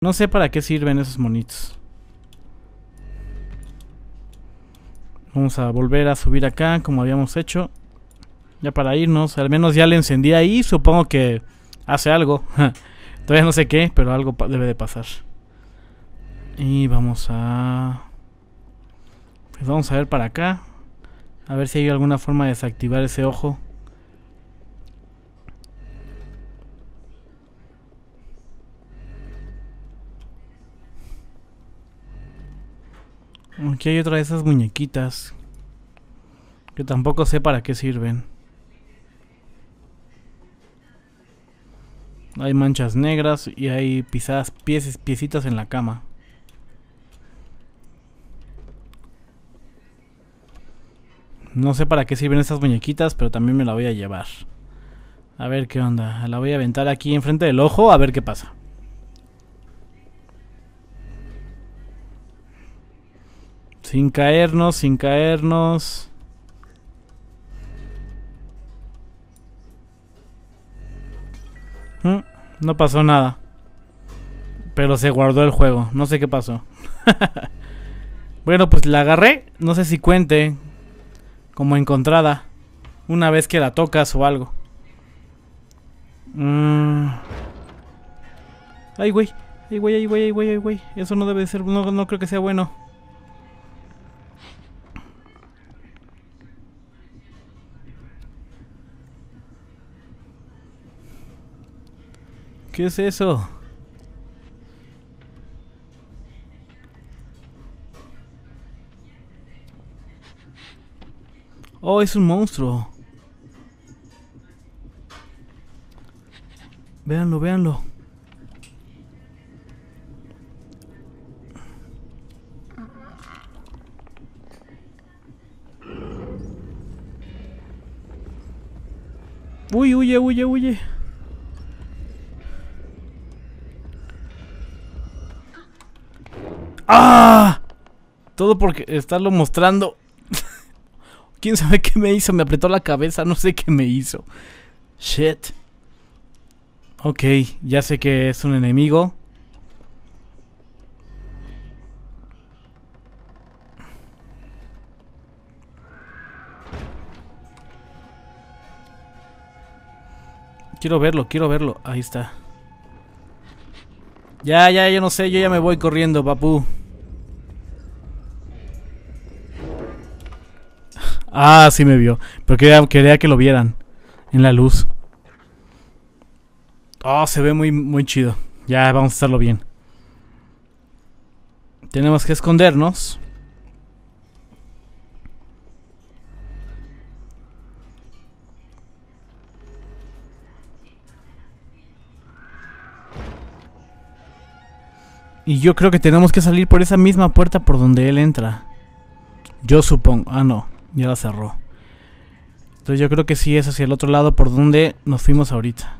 No sé para qué sirven esos monitos. Vamos a volver a subir acá como habíamos hecho. Ya para irnos. Al menos ya le encendí ahí. Supongo que hace algo. Todavía no sé qué, pero algo debe de pasar. Y vamos a... Pues vamos a ver para acá. A ver si hay alguna forma de desactivar ese ojo. Aquí hay otra de esas muñequitas que tampoco sé para qué sirven. Hay manchas negras y hay pisadas, piecitas en la cama. No sé para qué sirven estas muñequitas, pero también me la voy a llevar. A ver qué onda. La voy a aventar aquí enfrente del ojo a ver qué pasa. Sin caernos, sin caernos. No pasó nada. Pero se guardó el juego. No sé qué pasó. Bueno, pues la agarré. No sé si cuente como encontrada una vez que la tocas o algo. Ay, güey. Ay, güey, ay, güey, ay, güey, ay, güey. Eso no debe ser. No creo que sea bueno. ¿Qué es eso? Oh, es un monstruo. Véanlo, véanlo. Uy, huye, huye, huye. ¡Ah! Todo porque estarlo mostrando. ¿Quién sabe qué me hizo? Me apretó la cabeza, no sé qué me hizo. Shit. Ok, ya sé que es un enemigo. Quiero verlo, quiero verlo. Ahí está. Ya, yo no sé, yo ya me voy corriendo, papu. Ah, sí me vio. Pero quería que lo vieran en la luz. Oh, se ve muy chido. Ya, vamos a hacerlo bien. Tenemos que escondernos. Y yo creo que tenemos que salir por esa misma puerta por donde él entra. Yo supongo. Ah, no. Ya la cerró. Entonces yo creo que sí es hacia el otro lado por donde nos fuimos ahorita.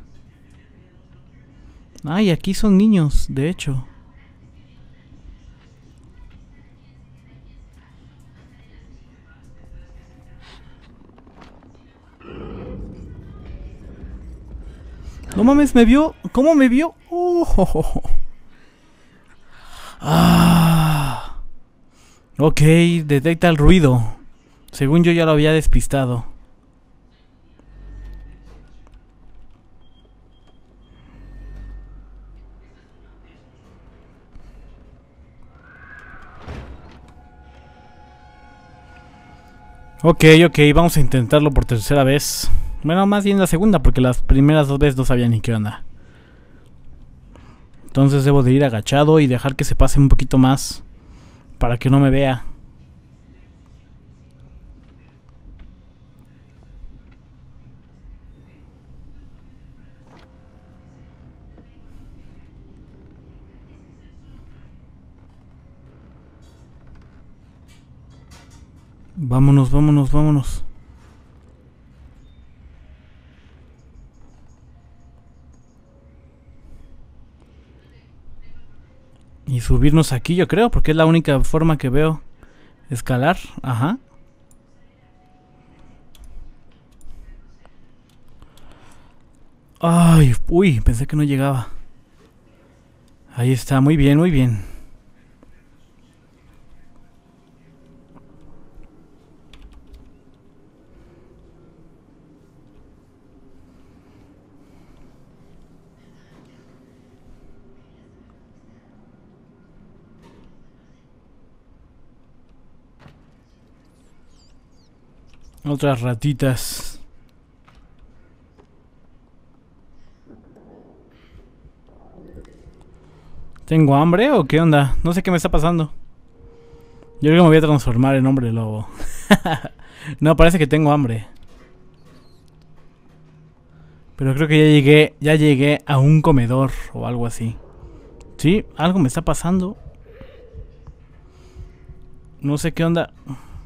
Ay, aquí son niños, de hecho. No mames, ¿me vio? ¿Cómo me vio? Ah. Ok, detecta el ruido. Según yo ya lo había despistado. Ok, vamos a intentarlo por tercera vez. Bueno, más bien la segunda, porque las primeras dos veces no sabía ni qué onda. Entonces debo de ir agachado y dejar que se pase un poquito más para que no me vea. Vámonos, vámonos, vámonos. Y subirnos aquí, yo creo, porque es la única forma que veo. Escalar, ajá. Ay, uy, pensé que no llegaba. Ahí está, muy bien, muy bien. Otras ratitas. ¿Tengo hambre o qué onda? No sé qué me está pasando. Yo creo que me voy a transformar en hombre lobo. No, parece que tengo hambre. Pero creo que ya llegué a un comedor o algo así. Sí, algo me está pasando. No sé qué onda.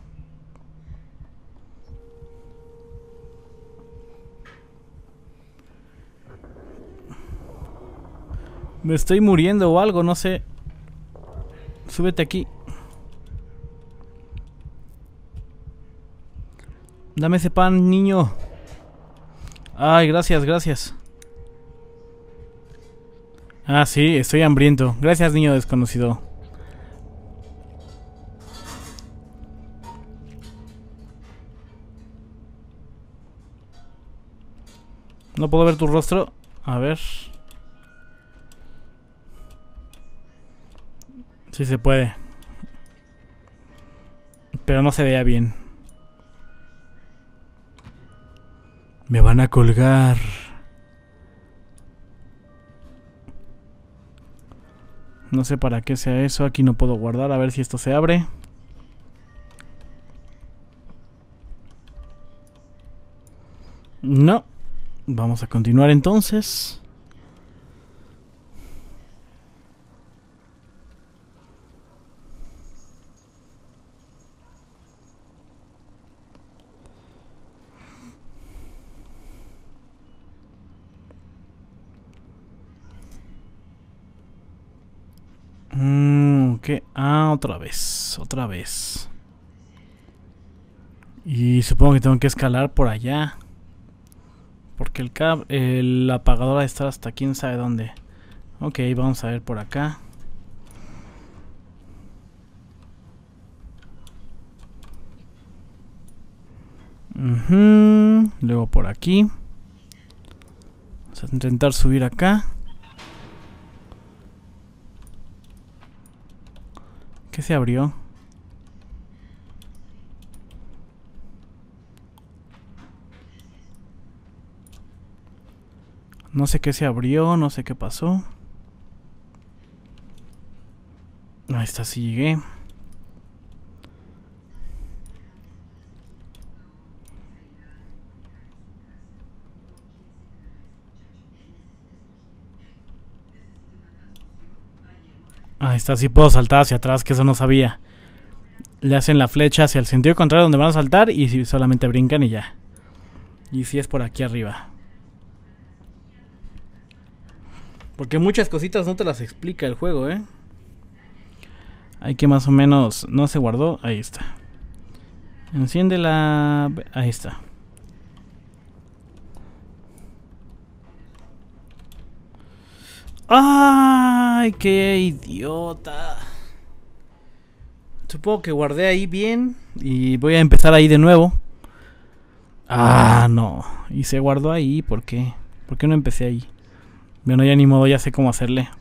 Me estoy muriendo o algo, no sé. Súbete aquí. Dame ese pan, niño. Ay, gracias, gracias. Ah, sí, estoy hambriento. Gracias, niño desconocido. No puedo ver tu rostro. A ver. Sí se puede. Pero no se vea bien. Me van a colgar. No sé para qué sea eso. Aquí no puedo guardar. A ver si esto se abre. No. Vamos a continuar entonces. ¿Qué? Ah, otra vez. Otra vez. Y supongo que tengo que escalar por allá. Porque el apagador va a estar hasta quién sabe dónde. Ok, vamos a ver por acá. Luego por aquí. Vamos a intentar subir acá. ¿Qué se abrió? No sé qué se abrió, no sé qué pasó. Ahí está, sí llegué. Ahí está, sí puedo saltar hacia atrás, que eso no sabía. Le hacen la flecha hacia el sentido contrario donde van a saltar y si solamente brincan y ya. Y si es por aquí arriba. Porque muchas cositas no te las explica el juego, ¿eh? Hay que más o menos... No se guardó, ahí está. Enciende la... Ahí está. ¡Ay, qué idiota! Supongo que guardé ahí bien y voy a empezar ahí de nuevo. Ah, no. Y se guardó ahí, ¿por qué? ¿Por qué no empecé ahí? Bueno, ya ni modo, ya sé cómo hacerle.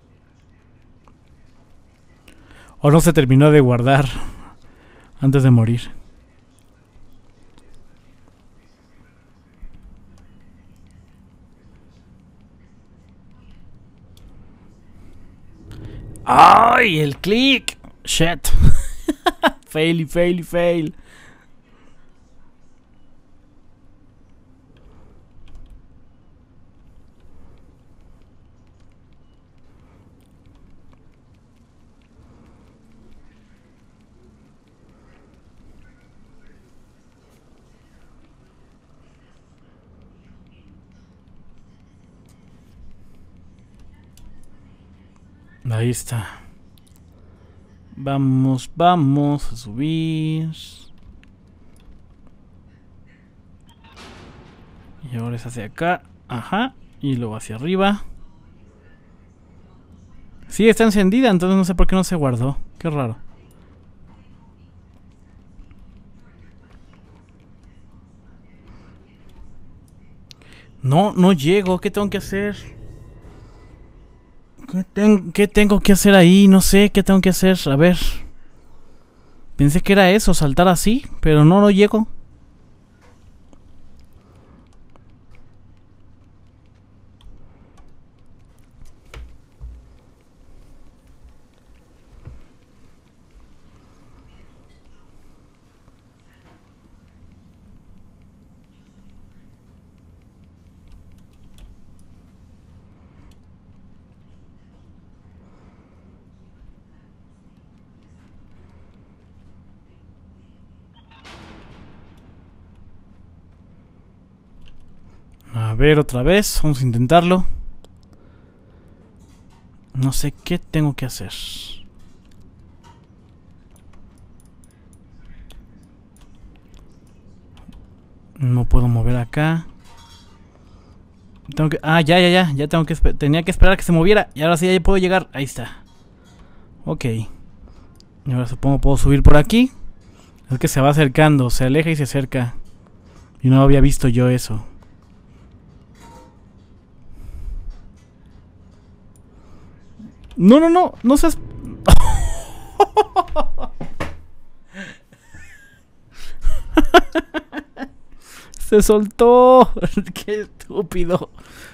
O no se terminó de guardar antes de morir. ¡Ay! El click. Shit. Fail y fail y fail. Ahí está. Vamos, vamos a subir. Y ahora es hacia acá. Ajá. Y luego hacia arriba. Sí, está encendida, entonces no sé por qué no se guardó. Qué raro. No llego. ¿Qué tengo que hacer? ¿Qué tengo que hacer ahí? No sé qué tengo que hacer. A ver. Pensé que era eso, saltar así, pero no llego. A ver, otra vez. Vamos a intentarlo. No sé qué tengo que hacer. No puedo mover acá. Tengo que... Ah, ya tengo que... Tenía que esperar a que se moviera. Y ahora sí ya puedo llegar. Ahí está. Ok. Y ahora supongo puedo subir por aquí. Es que se va acercando. Se aleja y se acerca. Y no había visto yo eso. No seas... Se soltó. Qué estúpido.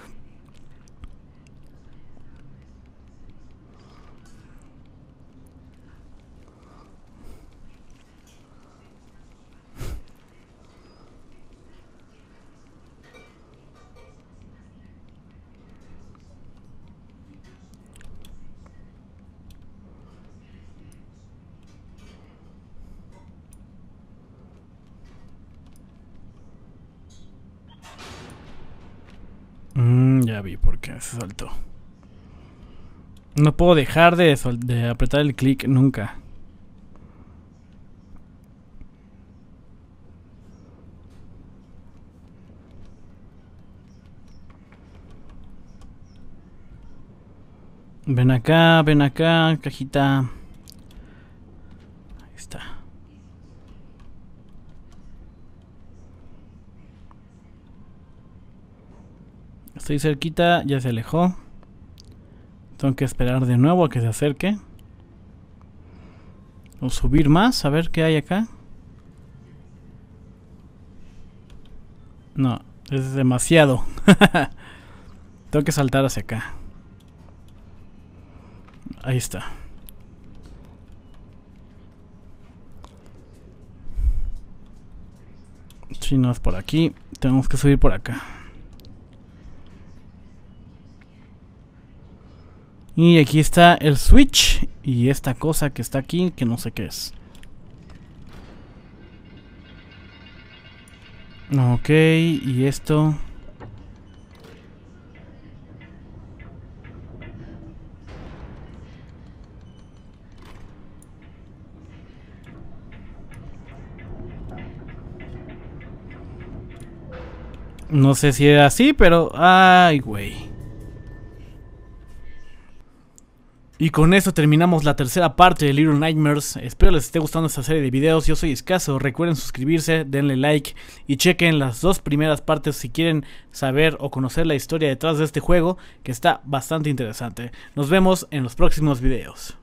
Ya vi por qué se saltó. No puedo dejar de apretar el clic nunca. Ven acá, cajita. Ahí está. Estoy cerquita, ya se alejó. Tengo que esperar de nuevo a que se acerque. O subir más, a ver qué hay acá. No, es demasiado. Tengo que saltar hacia acá. Ahí está. Si no es por aquí, tenemos que subir por acá. Y aquí está el switch. Y esta cosa que está aquí, que no sé qué es. Ok, y esto... No sé si era así, pero... Ay, güey. Y con eso terminamos la tercera parte de Little Nightmares. Espero les esté gustando esta serie de videos. Yo soy Escaso. Recuerden suscribirse, denle like y chequen las dos primeras partes si quieren saber o conocer la historia detrás de este juego, que está bastante interesante. Nos vemos en los próximos videos.